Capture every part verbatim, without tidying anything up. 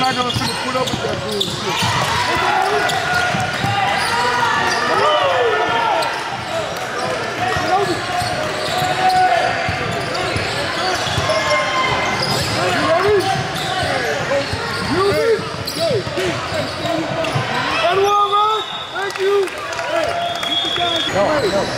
not gonna put up with that bullshit. Thank you. Hey, no, no.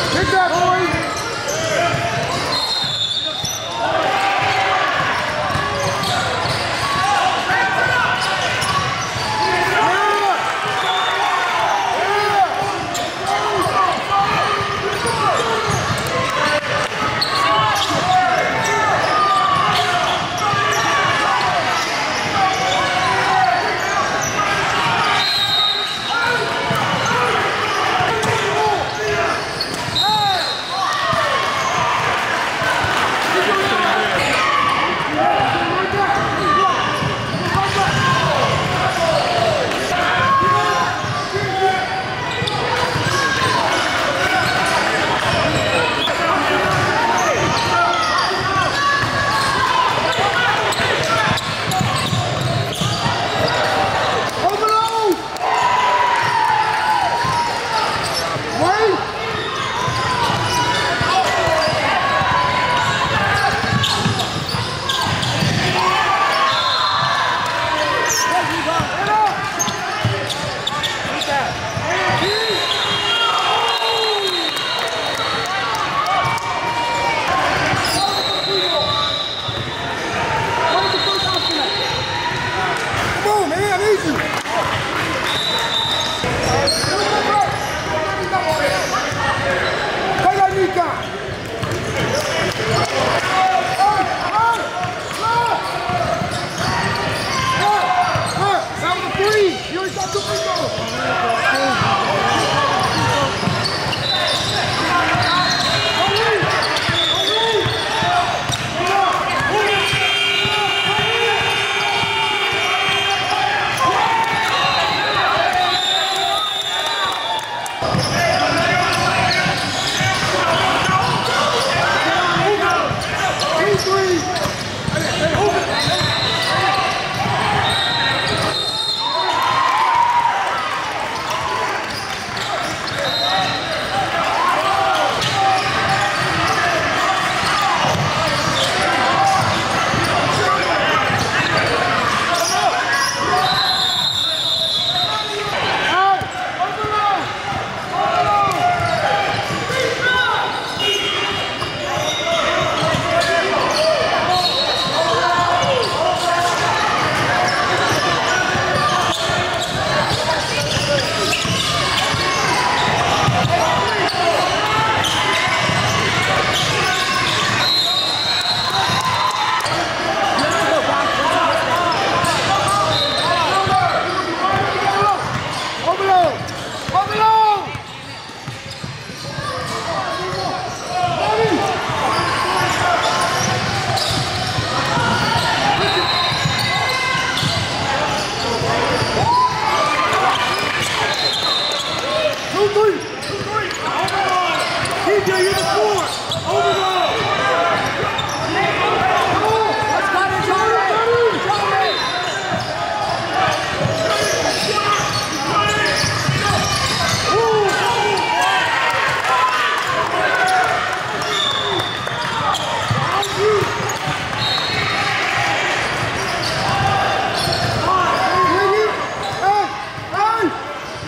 Take that, boy.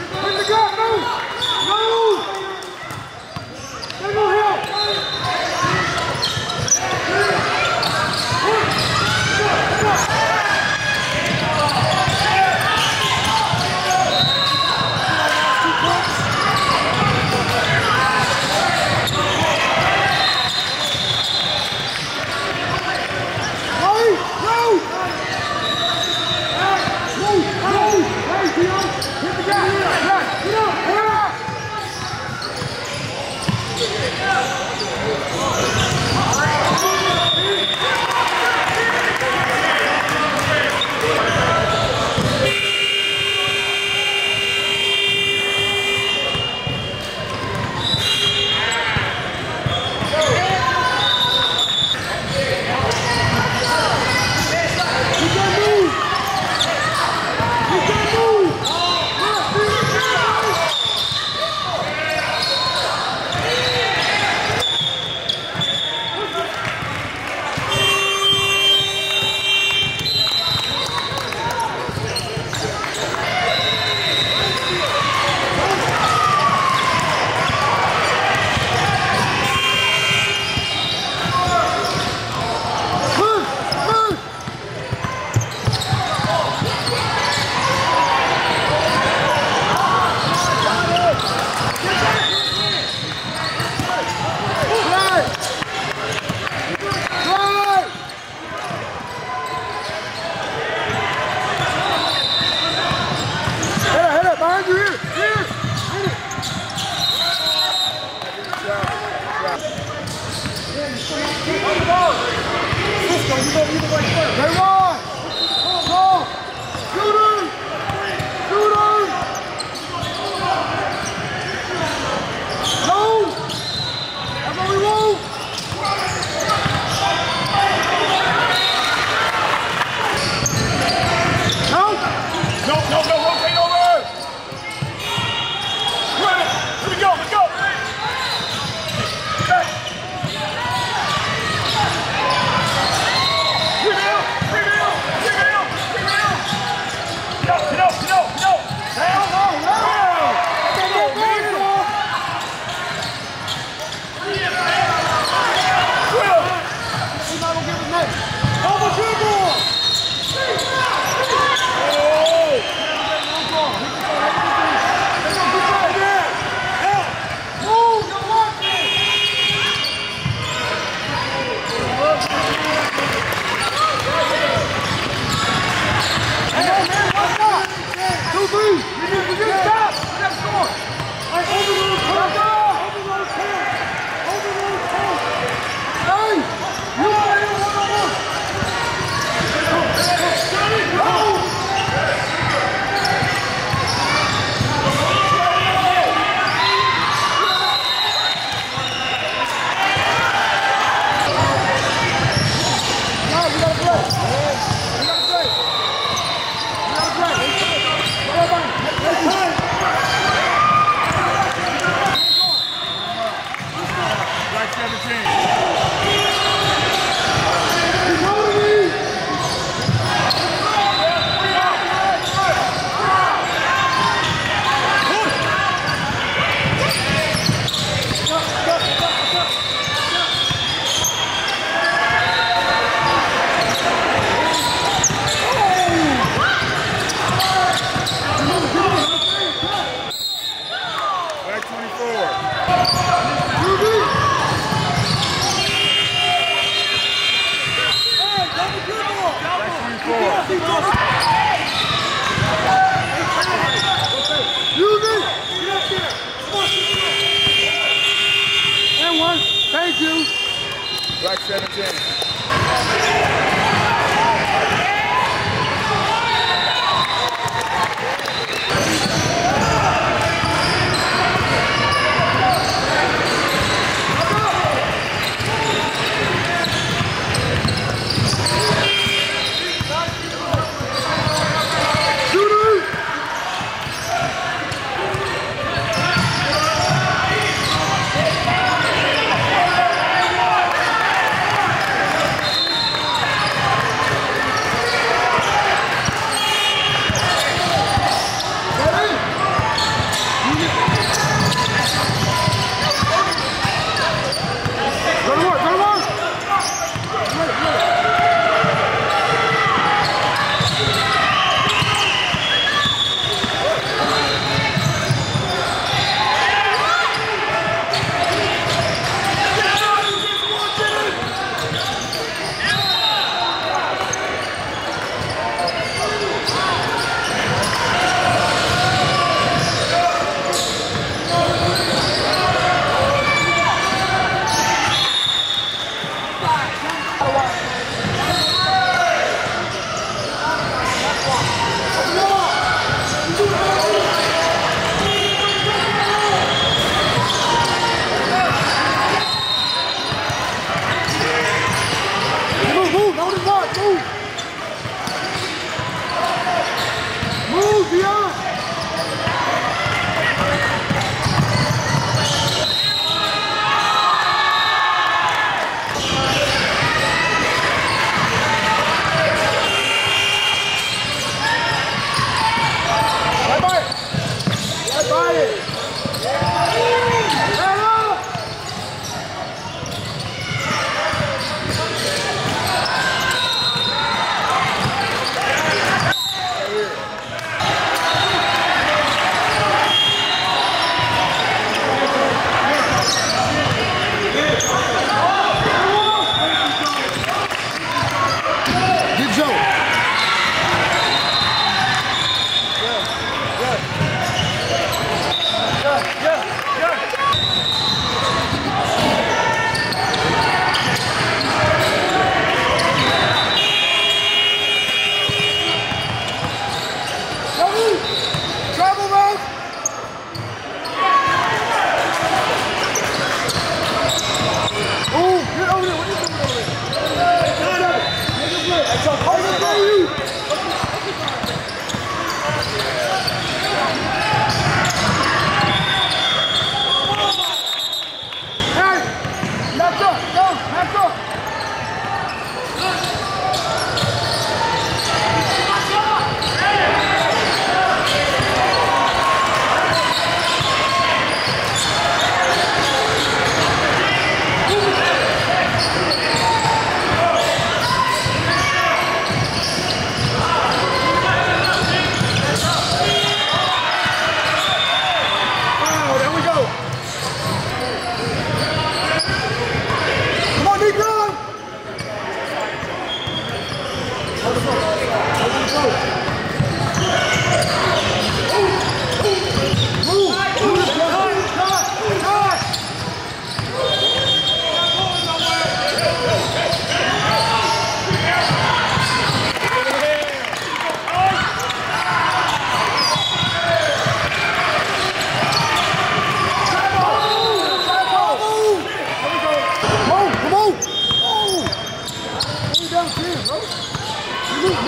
Go, go, help! Cisco, you go either way first. They run! Go! Shooter! Shooter! No! That's what we want! No! No, no, no, rotate over! Run it! Here we go, let's go! Back! Rebound! Rebound! Rebound! Rebound! Get up, get up, get up, get up! Down! Down! Come on, man! Will! He's not gonna give us nothing. Double dribble! Thank you. Black seventeen.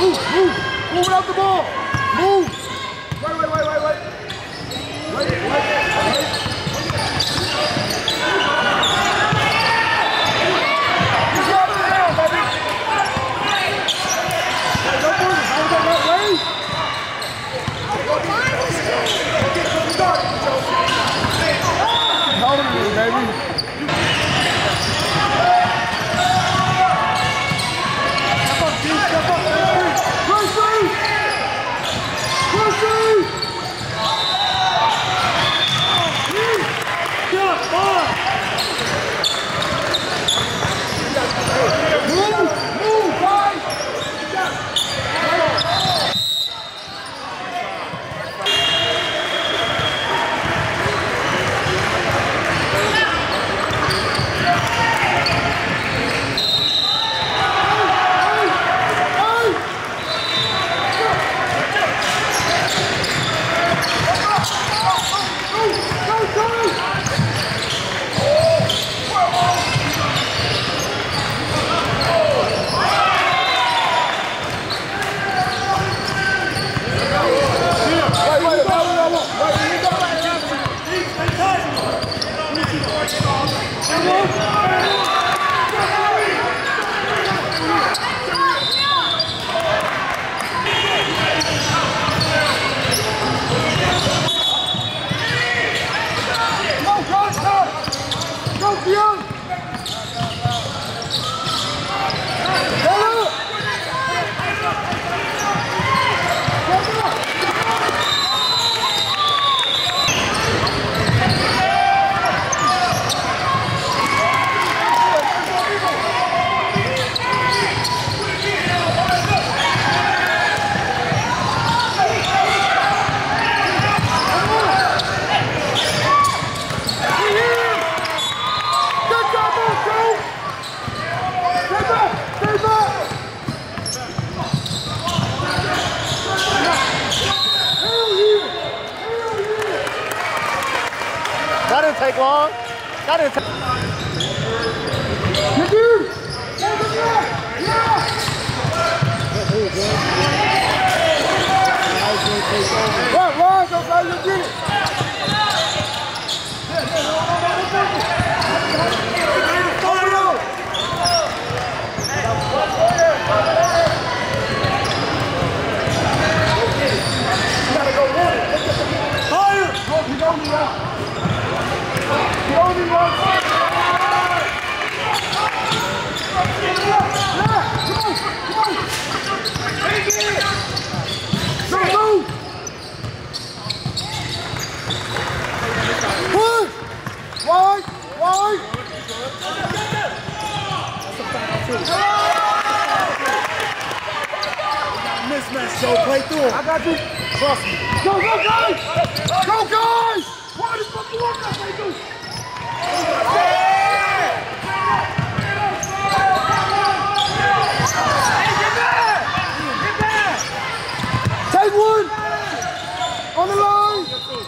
Move, move. Move without the ball. Move. Wait, wait, wait, wait, wait. Wait, wait, wait. Just drop it down, baby. Hey, don't move it. Don't go that way. Hold it, baby. That didn't take long. That didn't take. You do. Yeah. Right, right, go, go, you get it. Mismatch, Joe. Play through him. I got you. Trust me. Go, go, guys! Go, guys! Why the fuck you want that, they do? Take one! On the line!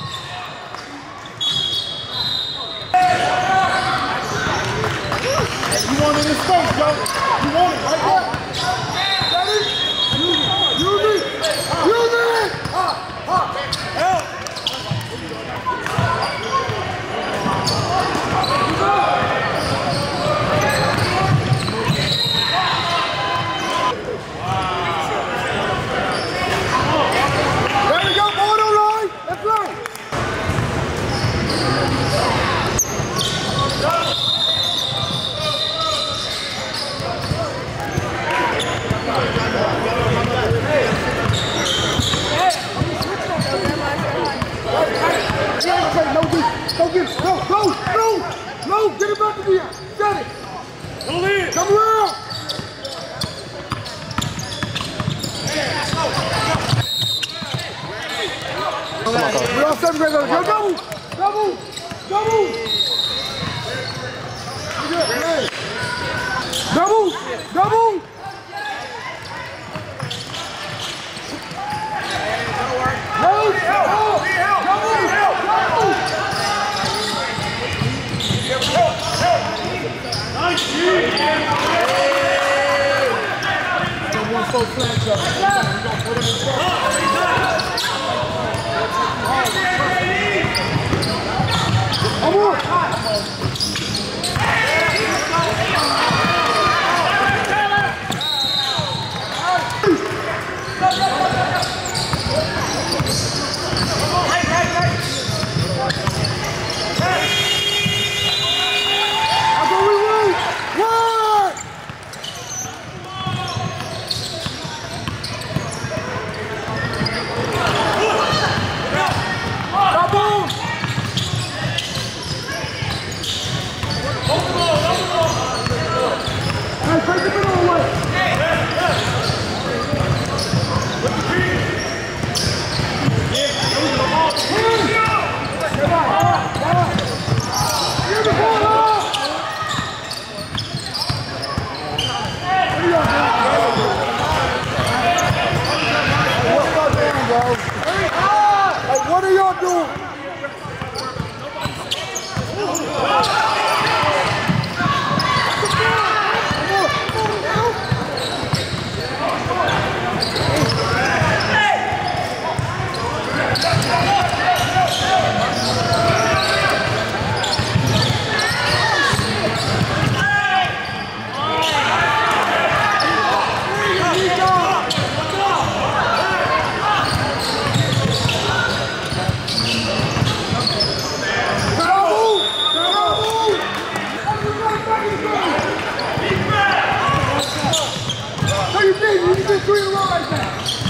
You want it in space, Joe. You want it right there. Ready? Use it! Use it! Use it! Ha! Ha! Help! There we go, auto line! Let's go! No, get, go get it. Go, go, no, no, get it back to me. Get it. Come in. Come around. We're all seven grade. Go double, double, double. Double, double. Help, help, help, double, help, double. One four flag jump. We're gonna put him in front. Come on. What are y'all doing? Three in a row right now.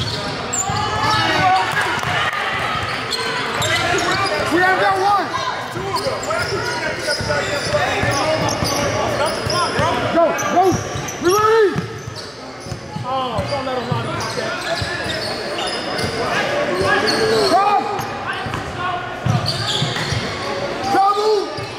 We have got one. Go, go. We ready? Oh, don't let him line up like that. Come. Double.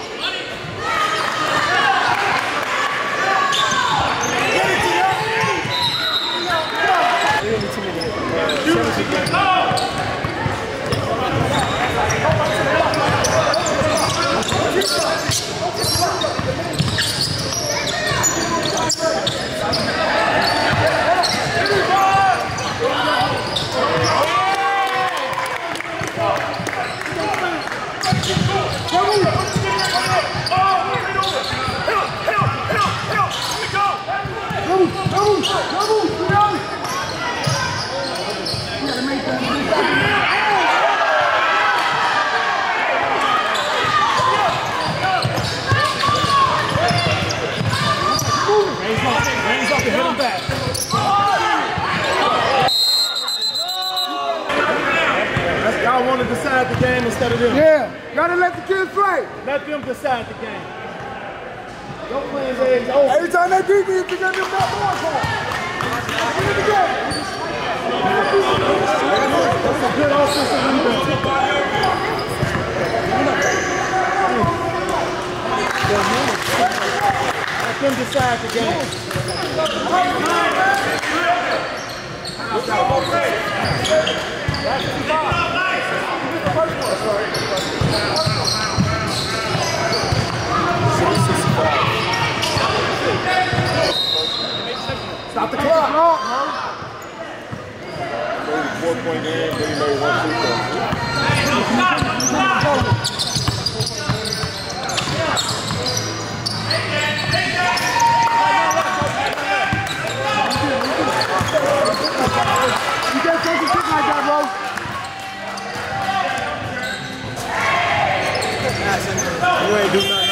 Y'all want to decide the game instead of them. Yeah, gotta let the kids play. Let them decide the game. Don't play his eggs over. Every time they beat me, it's because they're not going for it. Get it together. That's a good offensive rebound. Let them decide the game. Stop the clock. Four point game, then you made one free throw. You can't take a kick like that, bro. You ain't do nothing.